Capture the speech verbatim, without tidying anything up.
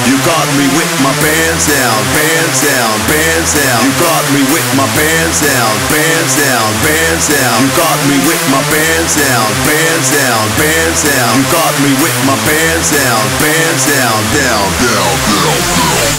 You got me with my pants down, pants down, pants down. You got me with my pants down, pants down, pants down. You got me with my pants down, pants down, pants down. You got me with my pants down, pants down, down, down, down, down.